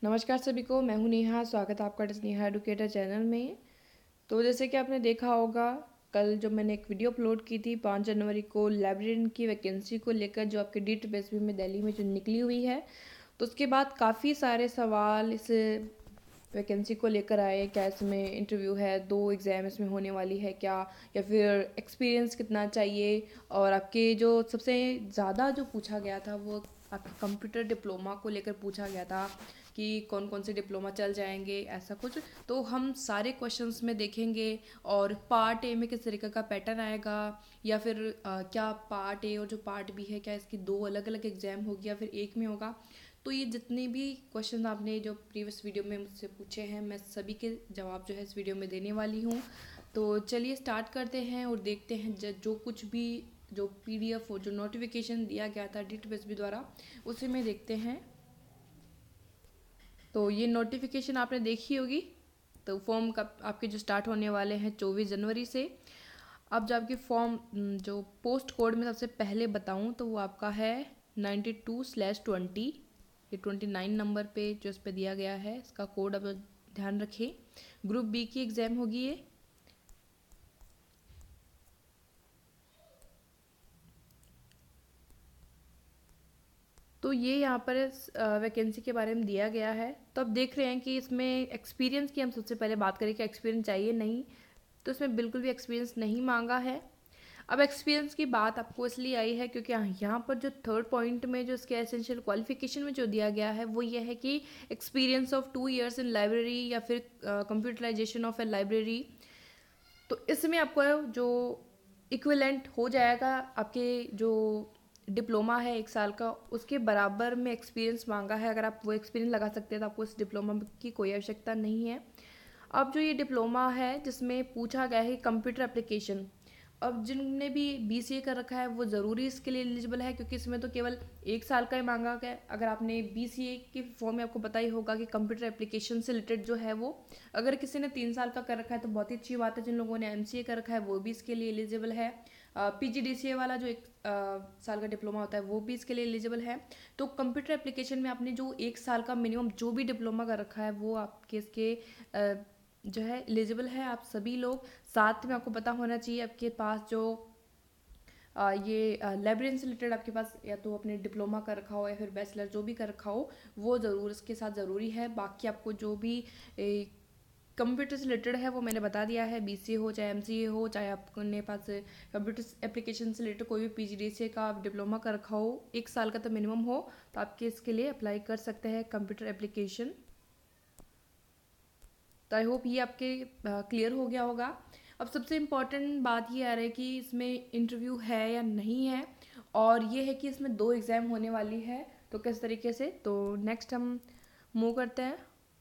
नमस्कार सभी को, मैं हूं नेहा। स्वागत है आपका नेहा एडुकेटर चैनल में। तो जैसे कि आपने देखा होगा, कल जो मैंने एक वीडियो अपलोड की थी 5 जनवरी को लाइब्रेरियन की वैकेंसी को लेकर, जो आपके DTPSB में दिल्ली में जो निकली हुई है, तो उसके बाद काफ़ी सारे सवाल इस वैकेंसी को लेकर आए। क्या इसमें इंटरव्यू है, 2 एग्ज़ाम इसमें होने वाली है क्या, या फिर एक्सपीरियंस कितना चाहिए। और आपके जो सबसे ज़्यादा जो पूछा गया था वो आपके कंप्यूटर डिप्लोमा को लेकर पूछा गया था कि कौन कौन से डिप्लोमा चल जाएंगे, ऐसा कुछ। तो हम सारे क्वेश्चंस में देखेंगे। और पार्ट ए में किस तरीके का पैटर्न आएगा, या फिर क्या पार्ट ए और जो पार्ट बी है, क्या इसकी 2 अलग अलग एग्जाम होगी या फिर एक में होगा। तो ये जितने भी क्वेश्चन आपने जो प्रीवियस वीडियो में मुझसे पूछे हैं, मैं सभी के जवाब जो है इस वीडियो में देने वाली हूँ। तो चलिए स्टार्ट करते हैं और देखते हैं जो कुछ भी जो PDF और जो नोटिफिकेशन दिया गया था DTPSB द्वारा, उसे में देखते हैं। तो ये नोटिफिकेशन आपने देखी होगी। तो फॉर्म का आपके जो स्टार्ट होने वाले हैं 24 जनवरी से। अब जो आपकी फॉर्म जो पोस्ट कोड में सबसे पहले बताऊं तो वो आपका है 92/20। ये 29 नंबर पे जो इस पे दिया गया है, इसका कोड अब ध्यान रखें। ग्रुप बी की एग्ज़ाम होगी ये। तो ये यहाँ पर इस वैकेंसी के बारे में दिया गया है। तो अब देख रहे हैं कि इसमें एक्सपीरियंस की हम सबसे पहले बात करें कि एक्सपीरियंस चाहिए नहीं, तो इसमें बिल्कुल भी एक्सपीरियंस नहीं मांगा है। अब एक्सपीरियंस की बात आपको इसलिए आई है क्योंकि यहाँ पर जो थर्ड पॉइंट में जो इसके एसेंशियल क्वालिफिकेशन में जो दिया गया है वो ये है कि experience of 2 years in library या फिर कंप्यूटराइजेशन ऑफ ए लाइब्रेरी। तो इसमें आपको जो इक्विवेलेंट हो जाएगा आपके जो डिप्लोमा है 1 साल का, उसके बराबर में एक्सपीरियंस मांगा है। अगर आप वो एक्सपीरियंस लगा सकते हैं तो आपको इस डिप्लोमा की कोई आवश्यकता नहीं है। अब जो ये डिप्लोमा है जिसमें पूछा गया है कंप्यूटर एप्लीकेशन, अब जिनने भी BCA कर रखा है वो ज़रूरी इसके लिए एलिजिबल है, क्योंकि इसमें तो केवल 1 साल का ही मांगा गया है। अगर आपने BCA के फॉर्म में आपको पता ही होगा कि कंप्यूटर एप्लीकेशन से रिलेटेड जो है वो, अगर किसी ने 3 साल का कर रखा है तो बहुत ही अच्छी बात है। जिन लोगों ने MCA कर रखा है वो भी इसके लिए एलिजिबल है। PGDCA वाला जो 1 साल का डिप्लोमा होता है वो भी इसके लिए एलिजिबल है। तो कंप्यूटर एप्लीकेशन में आपने जो 1 साल का मिनिमम जो भी डिप्लोमा कर रखा है वो आपके इसके जो है एलिजिबल है आप सभी लोग। साथ में आपको पता होना चाहिए आपके पास जो ये लाइब्रेरियन से रिलेटेड आपके पास या तो अपने डिप्लोमा कर रखा हो या फिर बैचलर जो भी कर रखा हो, वो ज़रूर इसके साथ ज़रूरी है। बाकी आपको जो भी कंप्यूटर से रिलेटेड है वो मैंने बता दिया है। BCA हो चाहे MCA हो, चाहे आपने पास कंप्यूटर एप्लीकेशन से रिलेटेड कोई भी PGDCA का आप डिप्लोमा कर रखा हो, 1 साल का तो मिनिमम हो, तो आपके इसके लिए अप्लाई कर सकते हैं कंप्यूटर एप्लीकेशन। तो आई होप ये आपके क्लियर हो गया होगा। अब सबसे इम्पॉर्टेंट बात ये आ रही है कि इसमें इंटरव्यू है या नहीं है, और ये है कि इसमें 2 एग्ज़ाम होने वाली है। तो किस तरीके से, तो नेक्स्ट हम मूव करते हैं।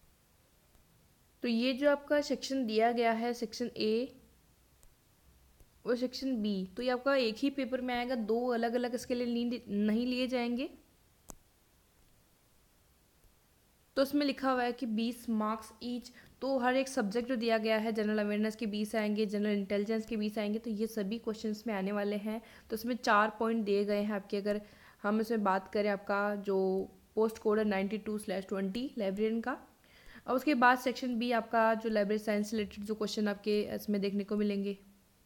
तो ये जो आपका सेक्शन दिया गया है, सेक्शन A और सेक्शन B, तो ये आपका एक ही पेपर में आएगा, 2 अलग अलग इसके लिए नहीं लिए जाएंगे। तो इसमें लिखा हुआ है कि 20 मार्क्स ईच। तो हर एक सब्जेक्ट जो दिया गया है, जनरल अवेयरनेस के 20 आएंगे, जनरल इंटेलिजेंस के 20 आएंगे, तो ये सभी क्वेश्चंस में आने वाले हैं। तो इसमें 4 पॉइंट दिए गए हैं आपके। अगर हम इसमें बात करें, आपका जो पोस्ट कोड है 92/20 लाइब्रेरियन का। और उसके बाद सेक्शन B आपका जो लाइब्रेरी साइंस से रिलेटेड जो क्वेश्चन आपके इसमें देखने को मिलेंगे।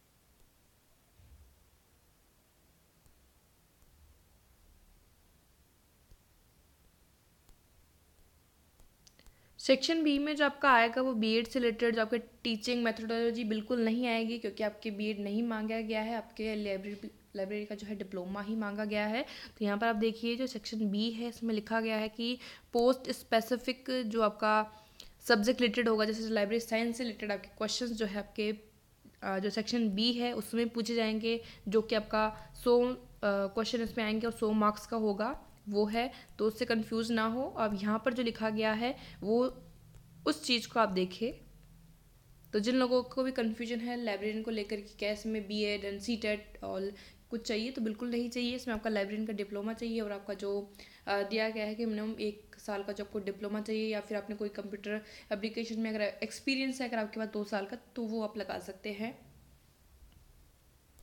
सेक्शन B में जो आपका आएगा वो B.Ed से रिलेटेड, जो आपके टीचिंग मेथोडोलॉजी बिल्कुल नहीं आएगी, क्योंकि आपके B.Ed नहीं मांगा गया है, आपके लाइब्रेरी का जो है डिप्लोमा ही मांगा गया है। तो यहाँ पर आप देखिए जो सेक्शन B है इसमें लिखा गया है कि पोस्ट स्पेसिफिक जो आपका सब्जेक्ट रिलेटेड होगा, जैसे लाइब्रेरी साइंस से रिलेटेड आपके क्वेश्चन जो है आपके जो सेक्शन B है उसमें पूछे जाएंगे, जो कि आपका 100 क्वेश्चन इसमें आएंगे और 100 मार्क्स का होगा वो है। तो उससे कंफ्यूज ना हो। अब यहाँ पर जो लिखा गया है वो उस चीज़ को आप देखिए। तो जिन लोगों को भी कन्फ्यूजन है लाइब्रेरियन को लेकर कि कैसे में B.Ed एंड C.TET और कुछ चाहिए, तो बिल्कुल नहीं चाहिए। इसमें आपका लाइब्रेरियन का डिप्लोमा चाहिए, और आपका जो दिया गया है कि मिनिमम 1 साल का जो आपको डिप्लोमा चाहिए, या फिर आपने कोई कंप्यूटर एप्लीकेशन में अगर एक्सपीरियंस है, अगर आपके पास 2 साल का, तो वो आप लगा सकते हैं।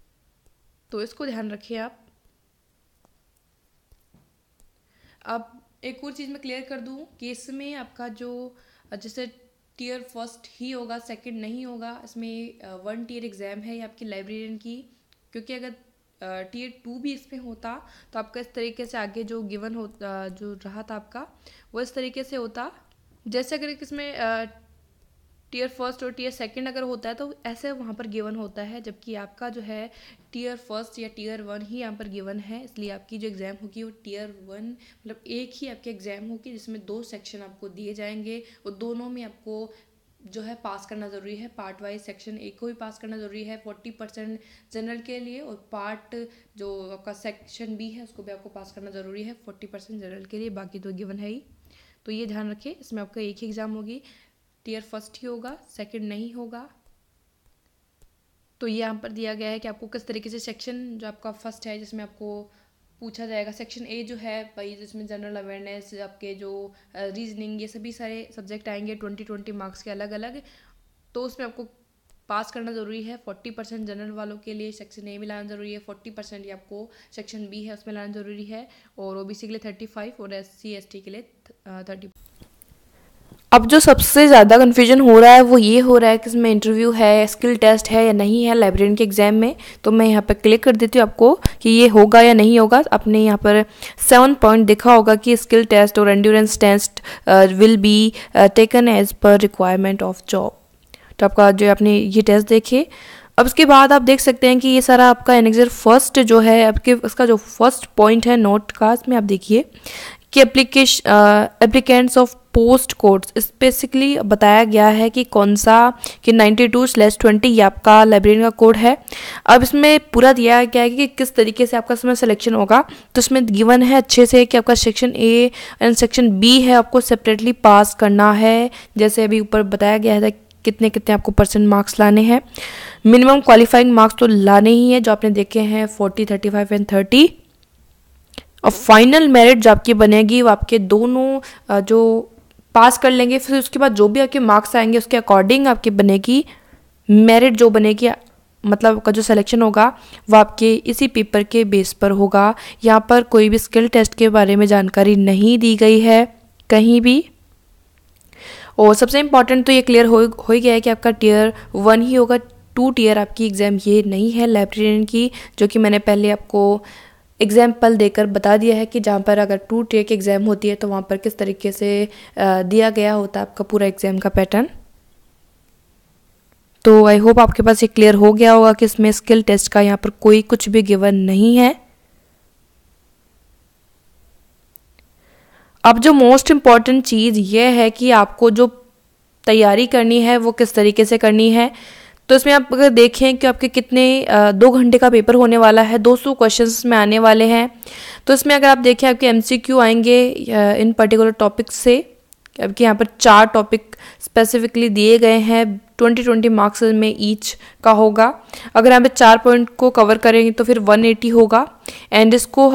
तो इसको ध्यान रखिए आप। अब एक और चीज़ मैं क्लियर कर दूँ कि इसमें आपका जो जैसे टीयर फर्स्ट ही होगा, सेकंड नहीं होगा, इसमें 1 टीयर एग्ज़ाम है ये आपकी लाइब्रेरियन की। क्योंकि अगर टीयर 2 भी इसमें होता तो आपका इस तरीके से आगे जो गिवन हो जो रहा था आपका वो इस तरीके से होता। जैसे अगर इसमें टीयर फर्स्ट और टीयर सेकंड अगर होता है तो ऐसे वहाँ पर गिवन होता है, जबकि आपका जो है टीयर फर्स्ट या टीयर 1 ही यहाँ पर गिवन है। इसलिए आपकी जो एग्ज़ाम होगी वो टीयर 1 मतलब एक ही आपकी एग्ज़ाम होगी जिसमें 2 सेक्शन आपको दिए जाएंगे और दोनों में आपको जो है पास करना ज़रूरी है। पार्ट वाइज सेक्शन एक को भी पास करना ज़रूरी है 40% जनरल के लिए, और पार्ट जो आपका सेक्शन बी है उसको भी आपको पास करना ज़रूरी है 40% जनरल के लिए, बाकी तो गिवन है ही। तो ये ध्यान रखें, इसमें आपका एक ही एग्ज़ाम होगी, टीयर फर्स्ट ही होगा, सेकंड नहीं होगा। तो ये यहाँ पर दिया गया है कि आपको किस तरीके से सेक्शन जो आपका फर्स्ट है जिसमें आपको पूछा जाएगा, सेक्शन ए जो है भाई जिसमें जनरल अवेयरनेस, आपके जो रीजनिंग, ये सभी सारे सब्जेक्ट आएंगे 20-20 मार्क्स के अलग अलग। तो उसमें आपको पास करना ज़रूरी है 40% जनरल वालों के लिए सेक्शन ए में लाना ज़रूरी है, 40% ये आपको सेक्शन बी है उसमें लाना ज़रूरी है, और ओबीसी के लिए 35 और SC/ST के लिए 30। अब जो सबसे ज़्यादा कन्फ्यूजन हो रहा है वो ये हो रहा है कि इसमें इंटरव्यू है, स्किल टेस्ट है या नहीं है लाइब्रेरियन के एग्ज़ाम में। तो मैं यहाँ पर क्लिक कर देती हूँ आपको कि ये होगा या नहीं होगा। आपने यहाँ पर 7 पॉइंट देखा होगा कि स्किल टेस्ट और endurance test will be taken as per requirement of job. तो आपका जो आपने ये टेस्ट देखे, अब उसके बाद आप देख सकते हैं कि ये सारा आपका एनेक्सर फर्स्ट जो है आपके उसका जो फर्स्ट पॉइंट है नोट का, इसमें आप देखिए कि applicants of post codes basically बताया गया है कि कौन सा कि 92/20 ये आपका लाइब्रेरियन का कोड है। अब इसमें पूरा दिया गया है कि किस तरीके से आपका इसमें सिलेक्शन होगा। तो इसमें गिवन है अच्छे से कि आपका section A and section B है आपको सेपरेटली पास करना है। जैसे अभी ऊपर बताया गया है कितने कितने आपको % मार्क्स लाने हैं। मिनिमम क्वालिफाइंग मार्क्स तो लाने ही है जो आपने देखे हैं 40, 35 एंड 30। और फाइनल मेरिट जो आपकी बनेगी वो आपके दोनों जो पास कर लेंगे, फिर उसके बाद जो भी आपके मार्क्स आएंगे उसके अकॉर्डिंग आपकी बनेगी मेरिट जो बनेगी, मतलब का जो सिलेक्शन होगा वो आपके इसी पेपर के बेस पर होगा। यहाँ पर कोई भी स्किल टेस्ट के बारे में जानकारी नहीं दी गई है कहीं भी। और सबसे इम्पॉर्टेंट तो ये क्लियर हो ही गया है कि आपका टीयर 1 ही होगा, 2 टीयर आपकी एग्ज़ाम ये नहीं है लाइब्रेरियन की, जो कि मैंने पहले आपको एग्जाम्पल देकर बता दिया है कि जहाँ पर अगर 2 टीयर की एग्ज़ाम होती है तो वहाँ पर किस तरीके से दिया गया होता है आपका पूरा एग्ज़ाम का पैटर्न। तो आई होप आपके पास ये क्लियर हो गया होगा कि इसमें स्किल टेस्ट का यहाँ पर कोई कुछ भी गिवन नहीं है। अब जो मोस्ट इम्पॉर्टेंट चीज़ ये है कि आपको जो तैयारी करनी है वो किस तरीके से करनी है। तो इसमें आप अगर देखें कि आपके कितने 2 घंटे का पेपर होने वाला है, 200 क्वेश्चंस में आने वाले हैं। तो इसमें अगर आप देखें आपके MCQ आएंगे इन पर्टिकुलर टॉपिक से, आपके यहाँ पर 4 टॉपिक स्पेसिफिकली दिए गए हैं, 20-20 मार्क्स में ईच का होगा। अगर यहाँ पे 4 पॉइंट को कवर करेंगे तो फिर 180 होगा, एंड इसको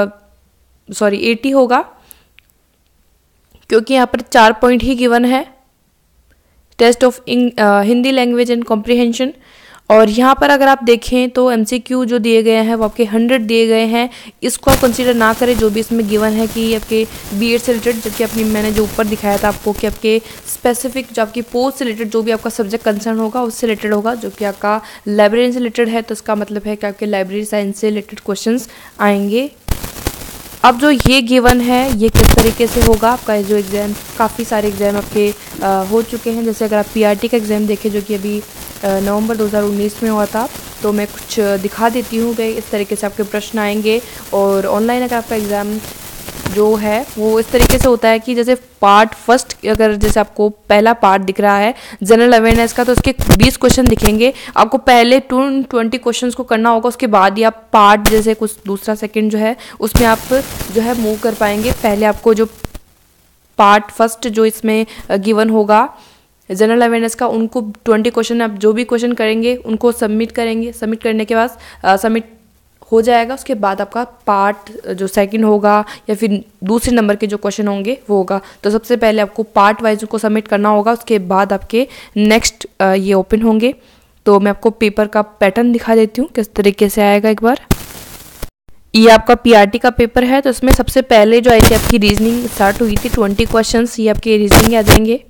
80 होगा क्योंकि यहाँ पर 4 पॉइंट ही गिवन है। Test of Hindi language and comprehension, और यहाँ पर अगर आप देखें तो MCQ जो दिए गए हैं वो आपके 100 दिए गए हैं। इसको आप कंसीडर ना करें जो भी इसमें गिवन है कि आपके BEd से रिलेटेड, जबकि अपनी मैंने जो ऊपर दिखाया था आपको कि आपके स्पेसिफिक जो आपकी पोस्ट से रिलेटेड जो भी आपका सब्जेक्ट कंसर्न होगा उससे रिलेटेड होगा, जो कि आपका लाइब्रेरियन से रिलेटेड है। तो इसका मतलब है कि आपके लाइब्रेरी साइंस से रिलेटेड क्वेश्चन आएंगे। अब जो ये गिवन है ये किस तरीके से होगा आपका जो एग्ज़ाम, काफ़ी सारे एग्ज़ाम आपके हो चुके हैं। जैसे अगर आप PRT का एग्ज़ाम देखें जो कि अभी नवंबर 2019 में हुआ था, तो मैं कुछ दिखा देती हूँ कि इस तरीके से आपके प्रश्न आएंगे। और ऑनलाइन अगर आपका एग्ज़ाम जो है वो इस तरीके से होता है कि जैसे पार्ट फर्स्ट, अगर जैसे आपको पहला पार्ट दिख रहा है जनरल अवेयरनेस का, तो उसके 20 क्वेश्चन दिखेंगे। आपको पहले 20 क्वेश्चंस को करना होगा, उसके बाद ही आप पार्ट जैसे कुछ दूसरा सेकंड जो है उसमें आप जो है मूव कर पाएंगे। पहले आपको जो पार्ट फर्स्ट जो इसमें गिवन होगा जनरल अवेयरनेस का, उनको 20 क्वेश्चन आप जो भी क्वेश्चन करेंगे उनको सबमिट करेंगे। सबमिट करने के बाद सबमिट हो जाएगा, उसके बाद आपका पार्ट जो सेकंड होगा या फिर दूसरे नंबर के जो क्वेश्चन होंगे वो होगा। तो सबसे पहले आपको पार्ट वाइज उनको सबमिट करना होगा, उसके बाद आपके नेक्स्ट ये ओपन होंगे। तो मैं आपको पेपर का पैटर्न दिखा देती हूँ किस तरीके से आएगा एक बार। ये आपका पीआरटी का पेपर है, तो इसमें सबसे पहले जो आई थी आपकी रीजनिंग स्टार्ट हुई थी, 20 क्वेश्चंस ये आपके रीजनिंग आ जाएंगे,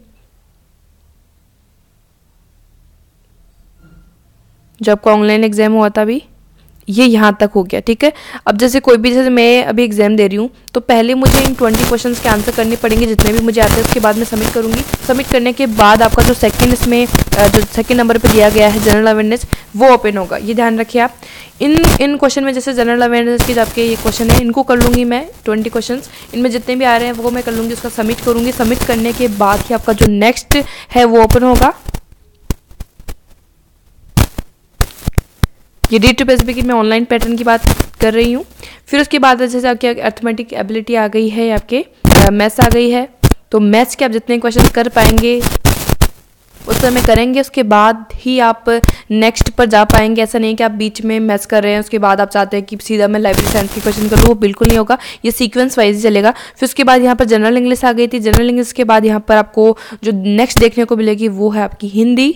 जो आपका ऑनलाइन एग्जाम हुआ था अभी, ये यहाँ तक हो गया, ठीक है। अब जैसे कोई भी, जैसे मैं अभी एग्जाम दे रही हूँ, तो पहले मुझे इन 20 क्वेश्चंस के आंसर करने पड़ेंगे जितने भी मुझे आते हैं, उसके बाद मैं सबमिट करूँगी। सबमिट करने के बाद आपका जो सेकंड इसमें जो सेकंड नंबर पे दिया गया है जनरल अवेयरनेस, वो ओपन होगा। ये ध्यान रखिए आप। इन क्वेश्चन में जैसे जनरल अवेयरनेस के जो आपके ये क्वेश्चन है, इनको कर लूँगी मैं 20 क्वेश्चन, इनमें जितने भी आ रहे हैं वो मैं कर लूँगी, उसका सबमिट करूँगी। सबमिट करने के बाद ही आपका जो नेक्स्ट है वो ओपन होगा। ये रीड टू स्पेसिफिक मैं ऑनलाइन पैटर्न की बात कर रही हूँ। फिर उसके बाद जैसे आपकी अर्थमेटिक एबिलिटी आ गई है, आपके मैथ्स आ गई है, तो मैथ्स के आप जितने क्वेश्चन कर पाएंगे उस समय करेंगे, उसके बाद ही आप नेक्स्ट पर जा पाएंगे। ऐसा नहीं कि आप बीच में मैथ्स कर रहे हैं उसके बाद आप चाहते हैं कि सीधा मैं लाइब्रेरी साइंस के क्वेश्चन करूँ, वो बिल्कुल नहीं होगा। ये सीक्वेंस वाइज ही चलेगा। फिर उसके बाद यहाँ पर जनरल इंग्लिश आ गई थी। जनरल इंग्लिश के बाद यहाँ पर आपको जो नेक्स्ट देखने को मिलेगी वो है आपकी हिंदी।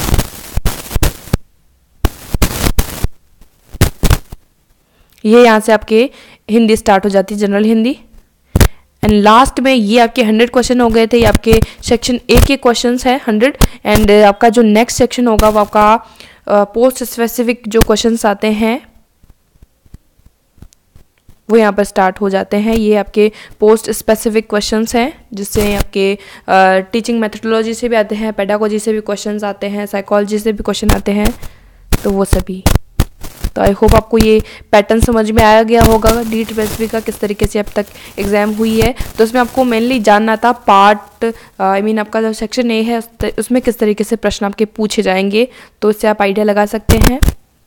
ये यहाँ से आपके हिंदी स्टार्ट हो जाती है, जनरल हिंदी। एंड लास्ट में ये आपके 100 क्वेश्चन हो गए थे, ये आपके सेक्शन ए के क्वेश्चंस है 100। एंड आपका जो नेक्स्ट सेक्शन होगा वो आपका पोस्ट स्पेसिफिक जो क्वेश्चंस आते हैं वो यहाँ पर स्टार्ट हो जाते हैं। ये आपके पोस्ट स्पेसिफिक क्वेश्चंस हैं, जिससे आपके टीचिंग मेथडोलॉजी से भी आते हैं, पेडागोजी से भी क्वेश्चंस आते हैं, साइकोलॉजी से भी क्वेश्चन आते हैं, तो वो सभी। तो आई होप आपको ये पैटर्न समझ में आया गया होगा नीट स्पेसिफिक का, किस तरीके से अब तक एग्जाम हुई है। तो उसमें आपको मेनली जानना था पार्ट आई मीन आपका जो सेक्शन ए है उसमें किस तरीके से प्रश्न आपके पूछे जाएंगे, तो इससे आप आइडिया लगा सकते हैं।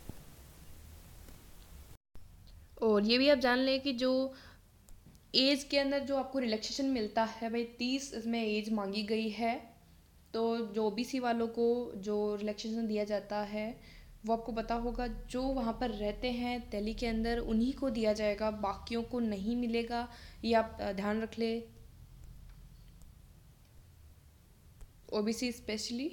और ये भी आप जान लें कि जो एज के अंदर जो आपको रिलैक्सेशन मिलता है भाई, 30 इसमें एज मांगी गई है। तो जो ओबीसी वालों को जो रिलैक्सेशन दिया जाता है वो आपको पता होगा, जो वहाँ पर रहते हैं दिल्ली के अंदर उन्हीं को दिया जाएगा, बाकियों को नहीं मिलेगा। ये आप ध्यान रख ले, ओबीसी स्पेशली।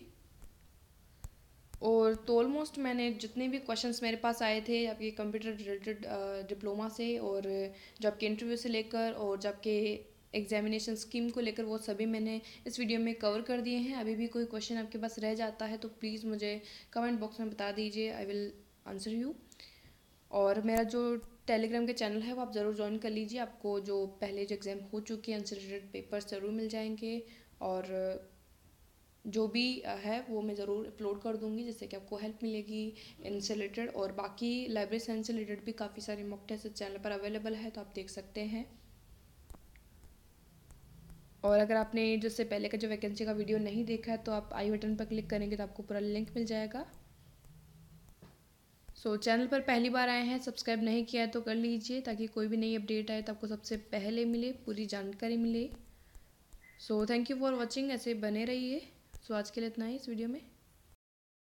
और तो ऑलमोस्ट मैंने जितने भी क्वेश्चंस मेरे पास आए थे आपके कंप्यूटर रिलेटेड डिप्लोमा से, और जो आपके इंटरव्यू से लेकर और जो आपके एग्जामिनेशन स्कीम को लेकर, वो सभी मैंने इस वीडियो में कवर कर दिए हैं। अभी भी कोई क्वेश्चन आपके पास रह जाता है तो प्लीज़ मुझे कमेंट बॉक्स में बता दीजिए, आई विल आंसर यू। और मेरा जो टेलीग्राम के चैनल है वो आप ज़रूर ज्वाइन कर लीजिए, आपको जो पहले जो एग्ज़ाम हो चुके हैं उनसे रिलेटेड पेपर्स ज़रूर मिल जाएंगे, और जो भी है वो मैं ज़रूर अपलोड कर दूंगी, जिससे कि आपको हेल्प मिलेगी इनसे रिलेटेड। और बाकी लाइब्रेरी साइंस से रिलेटेड भी काफ़ी सारे मॉक टेस्ट इस चैनल पर अवेलेबल है, तो आप देख सकते हैं। और अगर आपने जिससे पहले का जो वैकेंसी का वीडियो नहीं देखा है तो आप आई बटन पर क्लिक करेंगे तो आपको पूरा लिंक मिल जाएगा। सो चैनल पर पहली बार आए हैं, सब्सक्राइब नहीं किया है तो कर लीजिए, ताकि कोई भी नई अपडेट आए तो आपको सबसे पहले मिले, पूरी जानकारी मिले। So thank you for watching, ऐसे बने रहिए। सो आज के लिए इतना ही इस वीडियो में।